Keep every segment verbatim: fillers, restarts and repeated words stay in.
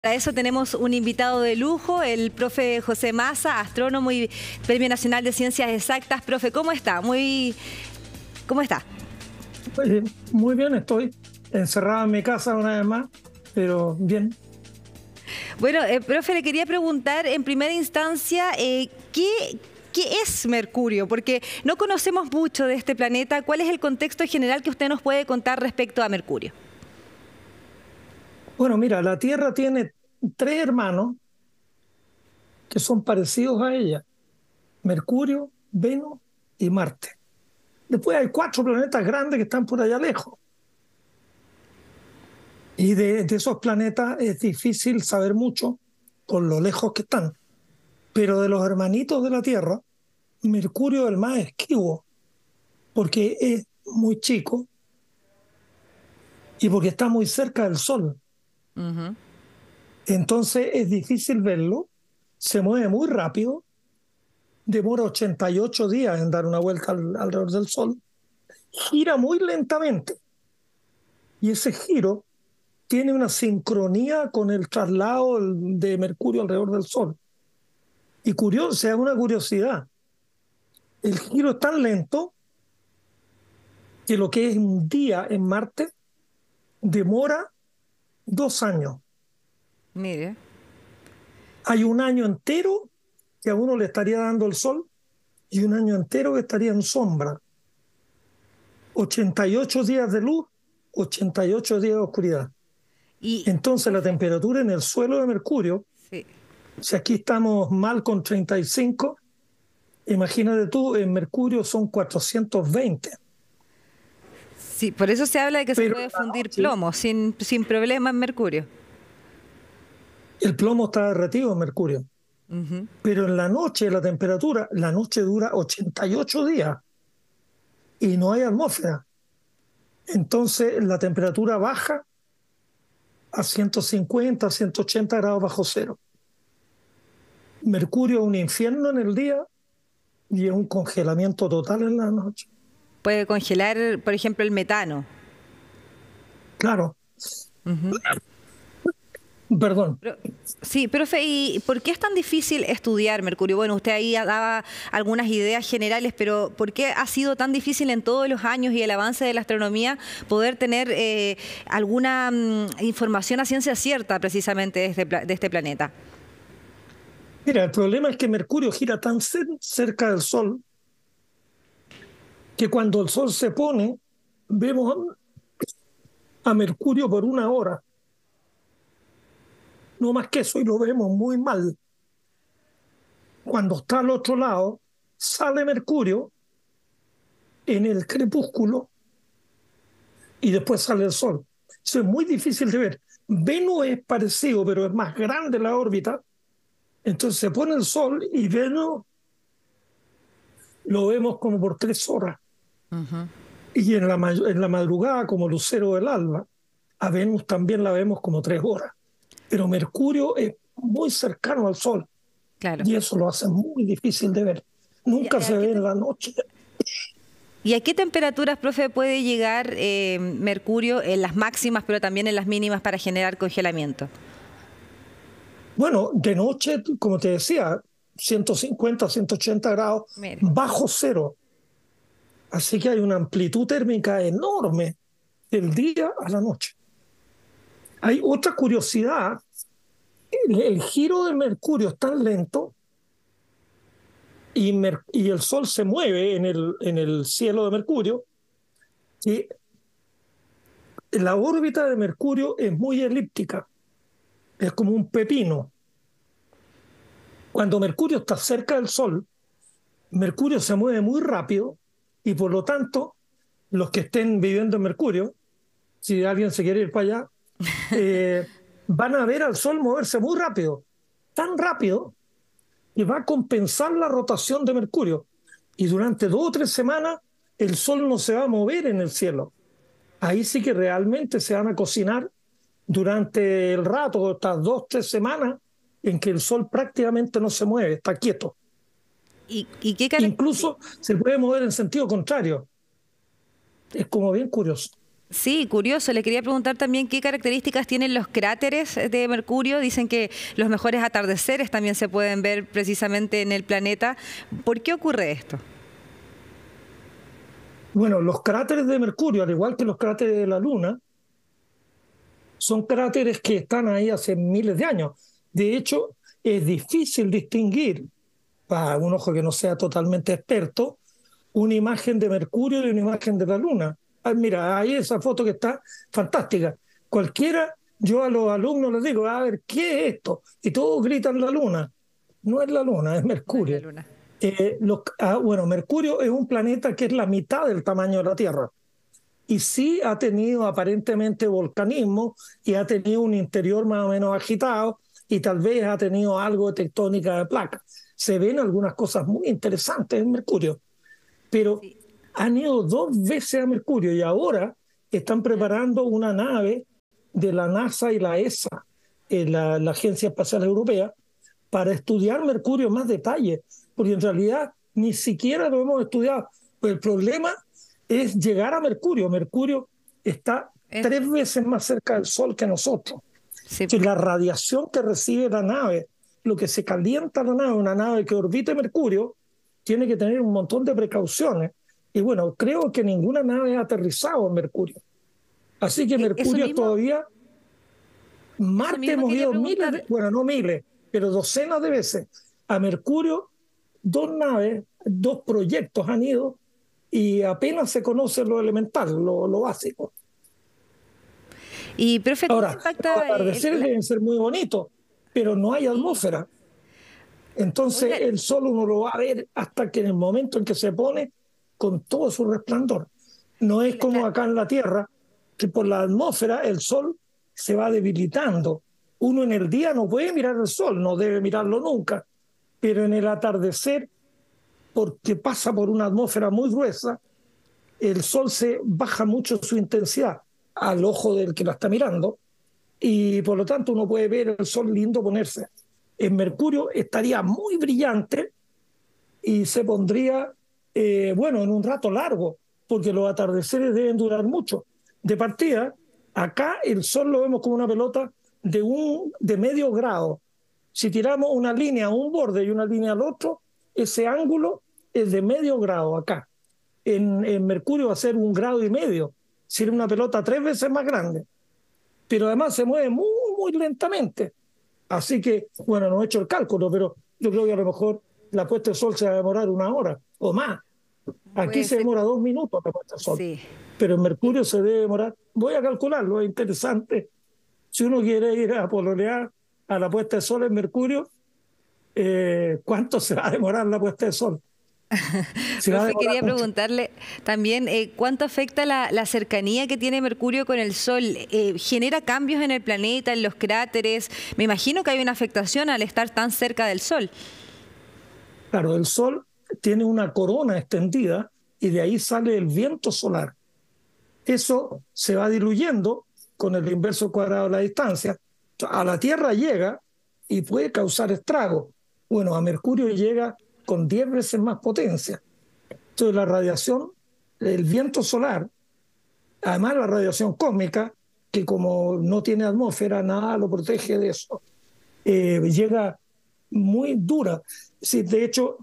Para eso tenemos un invitado de lujo, el profe José Massa, astrónomo y Premio Nacional de Ciencias Exactas. Profe, ¿cómo está? Muy, ¿Cómo está? Oye, muy bien, estoy encerrado en mi casa una vez más, pero bien. Bueno, eh, profe, le quería preguntar en primera instancia, eh, ¿qué, ¿qué es Mercurio? Porque no conocemos mucho de este planeta. ¿Cuál es el contexto general que usted nos puede contar respecto a Mercurio? Bueno, mira, la Tierra tiene tres hermanos que son parecidos a ella: Mercurio, Venus y Marte. Después hay cuatro planetas grandes que están por allá lejos. Y de, de esos planetas es difícil saber mucho por lo lejos que están. Pero de los hermanitos de la Tierra, Mercurio es el más esquivo, porque es muy chico y porque está muy cerca del Sol. Uh-huh. Entonces es difícil verlo, se mueve muy rápido, demora ochenta y ocho días en dar una vuelta al, alrededor del Sol, gira muy lentamente y ese giro tiene una sincronía con el traslado de Mercurio alrededor del Sol. Y curioso, sea una curiosidad, el giro es tan lento que lo que es un día en Marte demora dos años. Mire. Hay un año entero que a uno le estaría dando el Sol y un año entero que estaría en sombra. ochenta y ocho días de luz, ochenta y ocho días de oscuridad. Y, Entonces la temperatura en el suelo de Mercurio, sí. si aquí estamos mal con treinta y cinco, imagínate tú, en Mercurio son cuatrocientos veinte. Sí, por eso se habla de que se Pero puede en la fundir noche plomo sin, sin problema en Mercurio. el plomo está derretido en Mercurio. Uh-huh. Pero en la noche la temperatura, la noche dura ochenta y ocho días y no hay atmósfera. Entonces la temperatura baja a ciento cincuenta, ciento ochenta grados bajo cero. Mercurio es un infierno en el día y es un congelamiento total en la noche. Puede congelar, por ejemplo, el metano. Claro, Uh-huh. perdón. Pero, sí, profe, ¿y por qué es tan difícil estudiar Mercurio? Bueno, usted ahí daba algunas ideas generales, pero ¿por qué ha sido tan difícil en todos los años y el avance de la astronomía poder tener eh, alguna mm, información a ciencia cierta precisamente de este, de este planeta? Mira, el problema es que Mercurio gira tan cerca del Sol que cuando el Sol se pone, vemos a Mercurio por una hora. No más que eso, y lo vemos muy mal. Cuando está al otro lado, sale Mercurio en el crepúsculo y después sale el Sol. Eso es muy difícil de ver. Venus es parecido, pero es más grande la órbita. Entonces se pone el Sol y Venus lo vemos como por tres horas. Uh-huh. Y en la, en la madrugada, como lucero del alba, a Venus también la vemos como tres horas. Pero Mercurio es muy cercano al Sol. Claro. Y eso lo hace muy difícil de ver. ¿Y Nunca a, se a ve qué en la noche. ¿Y a qué temperaturas, profe, puede llegar eh, Mercurio en las máximas, pero también en las mínimas para generar congelamiento? Bueno, de noche, como te decía, ciento cincuenta, ciento ochenta grados Mire. bajo cero. Así que hay una amplitud térmica enorme del día a la noche. Hay otra curiosidad. El, el giro de Mercurio es tan lento y, Mer, y el Sol se mueve en el, en el cielo de Mercurio que la órbita de Mercurio es muy elíptica. Es como un pepino. Cuando Mercurio está cerca del Sol, Mercurio se mueve muy rápido y por lo tanto los que estén viviendo en Mercurio, si alguien se quiere ir para allá, eh, van a ver al Sol moverse muy rápido, tan rápido que va a compensar la rotación de Mercurio. Y durante dos o tres semanas el Sol no se va a mover en el cielo. Ahí sí que realmente se van a cocinar durante el rato, estas dos o tres semanas en que el Sol prácticamente no se mueve, está quieto. ¿Y, y qué Incluso se puede mover en sentido contrario. Es como bien curioso. Sí, curioso. Le quería preguntar también qué características tienen los cráteres de Mercurio. Dicen que los mejores atardeceres también se pueden ver precisamente en el planeta. ¿Por qué ocurre esto? Bueno, los cráteres de Mercurio, al igual que los cráteres de la Luna, son cráteres que están ahí hace miles de años. De hecho, es difícil distinguir, para un ojo que no sea totalmente experto, una imagen de Mercurio de una imagen de la Luna. Ah, mira, ahí esa foto que está fantástica. Cualquiera, yo a los alumnos les digo, a ver, ¿qué es esto? Y todos gritan la Luna. No es la Luna, es No es la Mercurio. Luna. Eh, los, ah, bueno, Mercurio es un planeta que es la mitad del tamaño de la Tierra. Y sí ha tenido aparentemente volcanismo y ha tenido un interior más o menos agitado y tal vez ha tenido algo de tectónica de placas. Se ven algunas cosas muy interesantes en Mercurio, pero Sí. han ido dos veces a Mercurio y ahora están preparando una nave de la NASA y la E S A, eh, la, la Agencia Espacial Europea, para estudiar Mercurio en más detalle, porque en realidad ni siquiera lo hemos estudiado. Pues el problema es llegar a Mercurio. Mercurio está Es- tres veces más cerca del Sol que nosotros. sí. Entonces, la radiación que recibe la nave, lo que se calienta la nave, una nave que orbite Mercurio, tiene que tener un montón de precauciones. Y bueno, creo que ninguna nave ha aterrizado en Mercurio. Así que Eh, Eso Mercurio es mismo, todavía... eso Marte mismo hemos quería ido miles, de, preguntarle. bueno, no miles, pero docenas de veces. A Mercurio, dos naves, dos proyectos han ido y apenas se conoce lo elemental, lo, lo básico. Y, profe, ¿cómo Ahora, los impacta el- atardeceres la- deben ser muy bonitos, pero no hay sí. atmósfera. Entonces Oiga, el sol uno lo va a ver hasta que en el momento en que se pone con todo su resplandor. No y es la- como la- acá en la Tierra, que por la atmósfera el sol se va debilitando. Uno en el día no puede mirar el sol, no debe mirarlo nunca, pero en el atardecer, porque pasa por una atmósfera muy gruesa, el sol se baja mucho su intensidad al ojo del que la está mirando y por lo tanto uno puede ver el sol lindo ponerse. En Mercurio estaría muy brillante y se pondría, eh, bueno, en un rato largo, porque los atardeceres deben durar mucho. De partida, acá el sol lo vemos como una pelota de, un, de medio grado. Si tiramos una línea a un borde y una línea al otro, ese ángulo es de medio grado acá. En, en Mercurio va a ser un grado y medio, si era una pelota tres veces más grande, pero además se mueve muy, muy lentamente. Así que, bueno, no he hecho el cálculo, pero yo creo que a lo mejor la puesta de sol se va a demorar una hora o más. Aquí puede se ser, demora dos minutos la puesta de sol, sí. pero en Y- Mercurio se debe demorar, voy a calcularlo, es interesante. Si uno quiere ir a pololear a la puesta de sol en Mercurio, eh, ¿cuánto se va a demorar la puesta de sol? Se va a Profe, demorar quería mucho. preguntarle también eh, cuánto afecta la, la cercanía que tiene Mercurio con el Sol. Eh, ¿genera cambios en el planeta, en los cráteres? Me imagino que hay una afectación al estar tan cerca del Sol. Claro, el Sol tiene una corona extendida y de ahí sale el viento solar. Eso se va diluyendo con el inverso cuadrado de la distancia. A la Tierra llega y puede causar estragos. Bueno, a Mercurio llega con diez veces más potencia. Entonces la radiación, el viento solar, además la radiación cósmica, que como no tiene atmósfera, nada lo protege de eso, eh, llega muy dura. Sí, de hecho,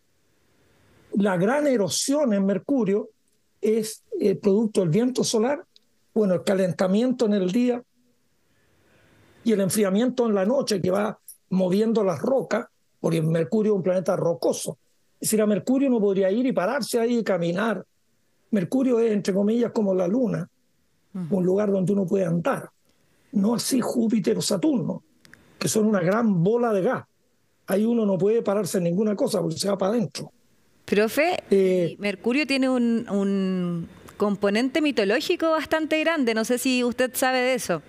la gran erosión en Mercurio es el producto del viento solar, bueno, el calentamiento en el día y el enfriamiento en la noche que va moviendo las rocas, porque Mercurio es un planeta rocoso. Es decir, a Mercurio no podría ir y pararse ahí y caminar. Mercurio es, entre comillas, como la Luna, un lugar donde uno puede andar. No así Júpiter o Saturno, que son una gran bola de gas. Ahí uno no puede pararse en ninguna cosa porque se va para adentro. Profe, Eh, y Mercurio tiene un, un componente mitológico bastante grande. No sé si usted sabe de eso.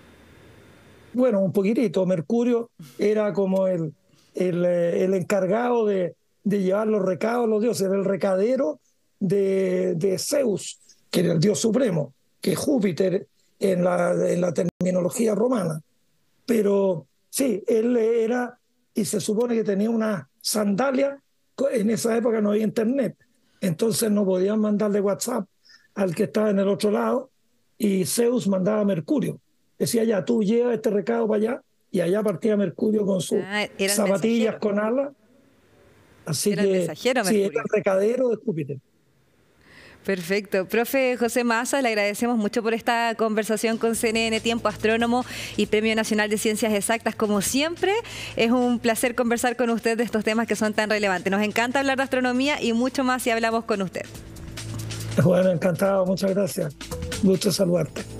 Bueno, un poquitito. Mercurio era como el, el, eh, el encargado de, de llevar los recados a los dioses, era el recadero de, de Zeus, que era el dios supremo, que es Júpiter en la, en la terminología romana. Pero sí, él era, y se supone que tenía una sandalia, en esa época no había internet, entonces no podían mandarle WhatsApp al que estaba en el otro lado, y Zeus mandaba a Mercurio. Decía, ya, tú lleva este recado para allá, y allá partía Mercurio con sus Ah, era el zapatillas mensajero. con alas. Así Era el que mensajero sí, era Mercurio. el recadero de Júpiter. Perfecto. Profe José Mazza, le agradecemos mucho por esta conversación con C N N Tiempo, astrónomo y Premio Nacional de Ciencias Exactas. Como siempre, es un placer conversar con usted de estos temas que son tan relevantes. Nos encanta hablar de astronomía y mucho más si hablamos con usted. Bueno, encantado, muchas gracias. Gusto saludarte.